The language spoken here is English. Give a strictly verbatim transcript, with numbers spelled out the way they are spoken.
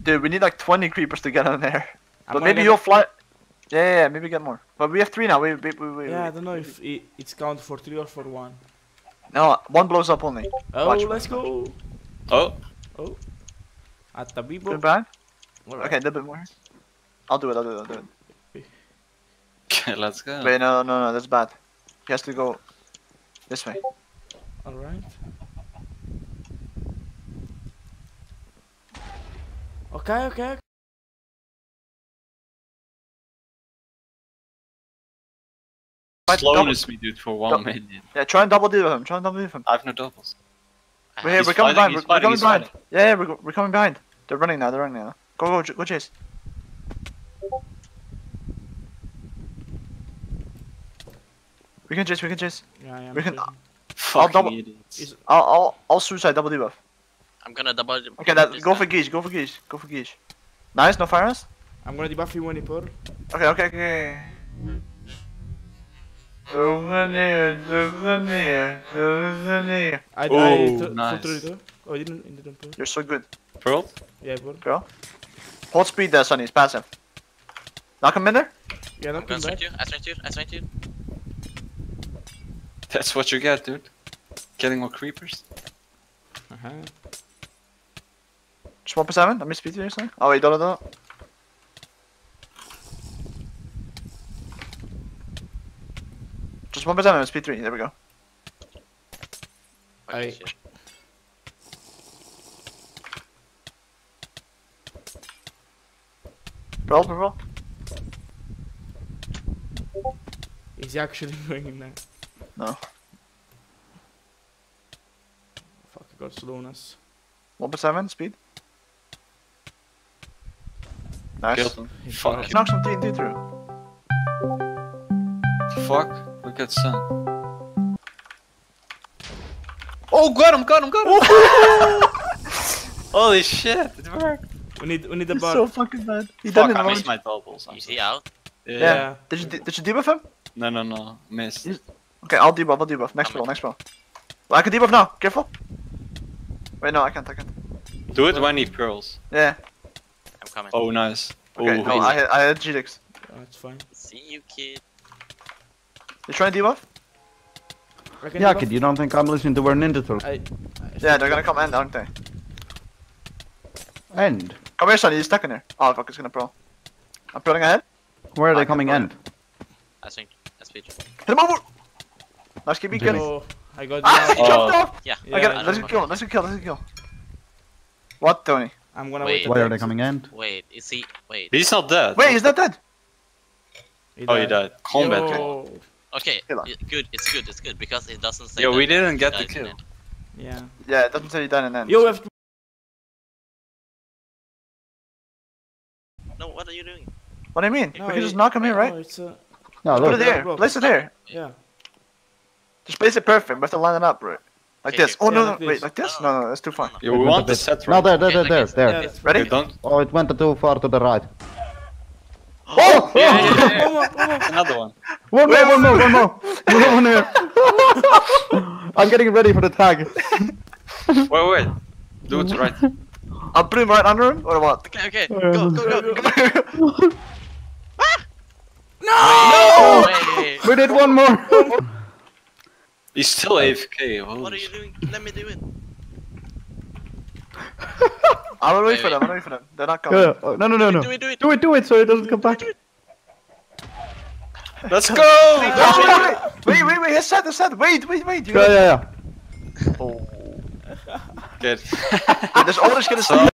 Dude, we need like twenty creepers to get on there. I'm But maybe gonna- you'll fly. Yeah, yeah, yeah, maybe get more. But we have three now. Wait, wait, wait, wait. Yeah, I wait. don't know if it, it's count for three or for one. No, one blows up only. Oh, Watch, let's watch. go. Oh. Oh. At the Good people. behind. Alright. Okay, a little bit more. I'll do it. I'll do it. I'll do it. Okay, let's go. Wait, no, no, no, that's bad. He has to go this way. Alright. Okay, okay. Fight double- Slowness me, dude, for one Double- minute. Yeah, try and double deal with him. Try and double deal with him. I have no doubles. We're here. He's We're coming fighting, behind. We're, he's we're fighting, coming he's behind. fighting. Yeah, yeah, we're, we're coming behind. They're running now. They're running now. Go, go, go chase. We can chase. We can chase. Yeah, I am. We can- chasing. Fucking double- idiots. Is- I'll, I'll, I'll suicide double debuff. I'm gonna double. Okay, that, go for Geesh. Go for Geesh. Go for Geesh. Nice. No fires. I'm gonna debuff you when you pour. Okay, okay, okay. Souvenir, souvenir, souvenir. I, Oh, I t- nice. full three, oh, I didn't, I didn't pour. You're so good, Pearl? Yeah, pour. girl. Hold speed there, Sonny. It's passive. Knock him in there. Yeah, I'm not gonna too bad. straight you. I straight you. I straight you. That's what you get, dude. Getting more creepers. Uh-huh. Just one per seven. I missed speed here, Sonny. Oh wait, don't, don't. Just one per seven. I'm speed three. There we go. Fucking Aye. shit. Roll, roll. Is he actually going in there? No. Fuck, I got slowness. One per seven speed. Nice. Killed him. He Fuck. tried. Knock some T N T through. Fuck. Look at sun. Oh, got him, got him, got him! Holy shit, it worked. We need, we need the It's bar. so fucking bad. He Fuck, done it. I in missed one- my doubles. I'm Is so he out? Yeah. Yeah. Did you did you debuff him? No, no, no. Missed. He's- Okay, I'll debuff. I'll debuff. Next I'm roll. in. Next roll. Well, I can debuff now. Careful. Wait, no, I can't. I can't. Do it when he pearls. Yeah. I'm coming. Oh, nice. Okay. Oh, No, I had, I had G D X. Oh, it's fine. See you, kid. You trying to debuff? I can Yeah, debuff. kid, you don't think I'm listening to where Ninja Turtle? I, I Yeah, they're gonna come end, aren't they? End? Come here, Sonny. You're stuck in there. Oh fuck, it's gonna pro. I'm pulling ahead. Where are I they can coming throw end? I think. I speed. Hit him over. Nice, keep me Jimmy. killing. Oh, I got Ah, he you. jumped Oh. off. Yeah. Yeah, I get I it. Let's don't get kill. Let's get kill. Let's get kill. What, Tony? I'm gonna Wait. wait. Why at are they exit. coming end? Wait. Is he? Wait. He's not dead. Wait, he's not dead. He Oh, he died. Combat kill. Yo. Okay. Kill him. i- Good. It's good. It's good because it doesn't say. Yo, that we didn't he get the died in kill. it. Yeah. Yeah, it doesn't say you done and then. Yo, we have to... No, what are you doing? What do you mean? No, we can just it- knock him here, no, right? it's, uh, No, Put it look. there. bro. Place it there. yeah. Just place it perfect. We have to line it up, right? Like Okay, this. okay. Oh no, Yeah, no, like wait, this. like this? No, No, no, that's too far. Yo, It we went want a the bit- set No, right. there, there, Okay, there, like there, this, there. Yeah. this. Ready? You don't? Oh, it went too far to the right. Oh! Yeah, yeah, yeah, yeah. One more, one more. Another one. One more, one more, one more. One here. I'm getting ready for the tag. Wait, wait. Do it right. I'll put him right under him, or what? Okay. Okay. Go. Go. Go. go. No! Wait. We did one more. He's still A F K. Holy What are you shit. doing? Let me do it. I'll wait Wait, for them. wait. I'll wait for them. They're not coming. Yeah, oh, no, no, no, no. Do it. Do it. Do it, do it, so it doesn't come back. Let's go! Oh, wait, wait, wait, wait, his set, his set. Wait, wait, wait. You Yeah, yeah, yeah. Oh. Good. Wait, there's always gonna So- stay.